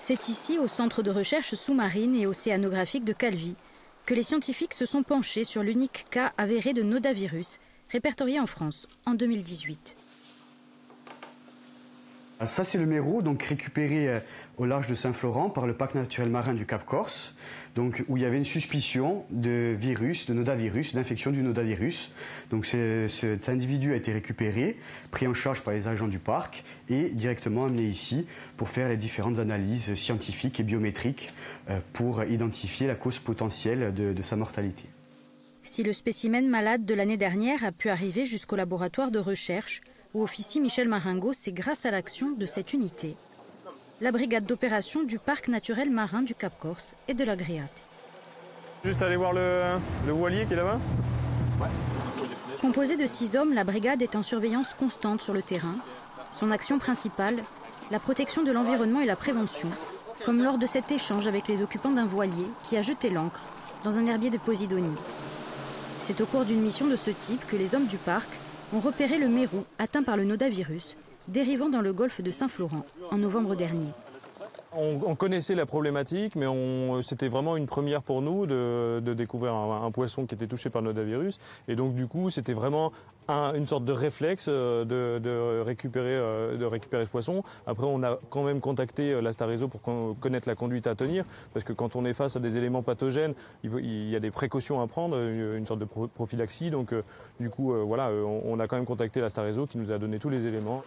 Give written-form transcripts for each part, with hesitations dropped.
C'est ici, au Centre de recherche sous-marine et océanographique de Calvi, que les scientifiques se sont penchés sur l'unique cas avéré de nodavirus, répertorié en France en 2018. Ça, c'est le mérou, donc récupéré au large de Saint-Florent par le parc naturel marin du Cap Corse, donc, où il y avait une suspicion de virus, de nodavirus, d'infection du nodavirus. Donc cet individu a été récupéré, pris en charge par les agents du parc et directement amené ici pour faire les différentes analyses scientifiques et biométriques pour identifier la cause potentielle de sa mortalité. Si le spécimen malade de l'année dernière a pu arriver jusqu'au laboratoire de recherche, où officie Michel Maringo, c'est grâce à l'action de cette unité, la brigade d'opération du parc naturel marin du Cap Corse et de la Gréate. Juste aller voir le voilier qui est là-bas. Composée de 6 hommes, la brigade est en surveillance constante sur le terrain. Son action principale, la protection de l'environnement et la prévention, comme lors de cet échange avec les occupants d'un voilier qui a jeté l'ancre dans un herbier de Posidonie. C'est au cours d'une mission de ce type que les hommes du parc ont repéré le mérou atteint par le nodavirus, dérivant dans le golfe de Saint-Florent en novembre dernier. On connaissait la problématique, mais c'était vraiment une première pour nous de découvrir un poisson qui était touché par le nodavirus. Et donc du coup, c'était vraiment une sorte de réflexe de récupérer ce poisson. Après, on a quand même contacté la Starezo pour connaître la conduite à tenir, parce que quand on est face à des éléments pathogènes, il y a des précautions à prendre, une sorte de prophylaxie. Donc du coup, voilà, on a quand même contacté la Starezo qui nous a donné tous les éléments.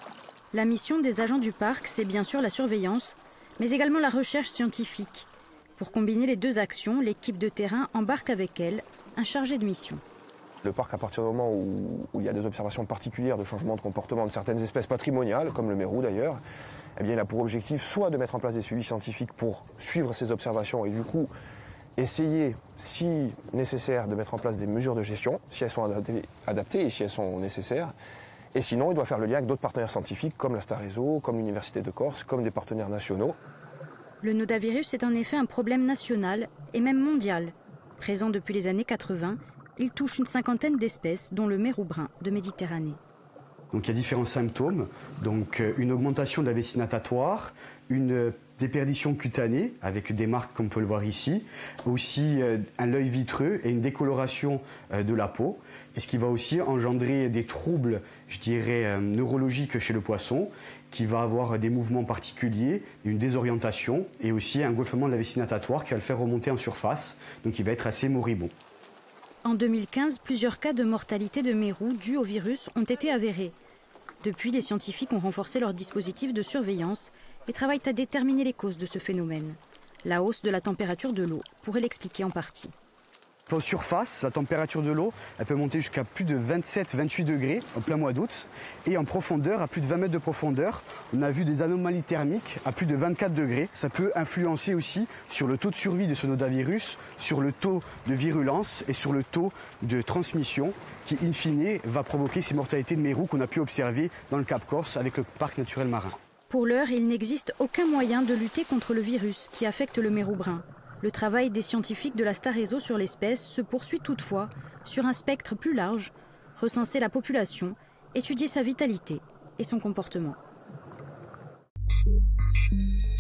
La mission des agents du parc, c'est bien sûr la surveillance, mais également la recherche scientifique. Pour combiner les deux actions, l'équipe de terrain embarque avec elle un chargé de mission. Le parc, à partir du moment où il y a des observations particulières de changement de comportement de certaines espèces patrimoniales, comme le mérou d'ailleurs, eh bien, il a pour objectif soit de mettre en place des suivis scientifiques pour suivre ces observations et du coup essayer, si nécessaire, de mettre en place des mesures de gestion, si elles sont adaptées et si elles sont nécessaires. Et sinon, il doit faire le lien avec d'autres partenaires scientifiques comme la Starezo, comme l'Université de Corse, comme des partenaires nationaux. Le nodavirus est en effet un problème national et même mondial. Présent depuis les années 80, il touche une cinquantaine d'espèces, dont le mérou brun de Méditerranée. Donc il y a différents symptômes, donc une augmentation de la vessie natatoire, une déperdition cutanée avec des marques comme on peut le voir ici, aussi un œil vitreux et une décoloration de la peau, et ce qui va aussi engendrer des troubles, je dirais, neurologiques chez le poisson, qui va avoir des mouvements particuliers, une désorientation et aussi un gonflement de la vessie natatoire qui va le faire remonter en surface, donc il va être assez moribond. En 2015, plusieurs cas de mortalité de mérou dus au virus ont été avérés. Depuis, les scientifiques ont renforcé leur dispositif de surveillance et travaillent à déterminer les causes de ce phénomène. La hausse de la température de l'eau pourrait l'expliquer en partie. En surface, la température de l'eau, elle peut monter jusqu'à plus de 27-28 degrés en plein mois d'août. Et en profondeur, à plus de 20 mètres de profondeur, on a vu des anomalies thermiques à plus de 24 degrés. Ça peut influencer aussi sur le taux de survie de ce nodavirus, sur le taux de virulence et sur le taux de transmission qui, in fine, va provoquer ces mortalités de mérou qu'on a pu observer dans le Cap Corse avec le parc naturel marin. Pour l'heure, il n'existe aucun moyen de lutter contre le virus qui affecte le mérou brun. Le travail des scientifiques de la Starezo sur l'espèce se poursuit toutefois sur un spectre plus large, recenser la population, étudier sa vitalité et son comportement.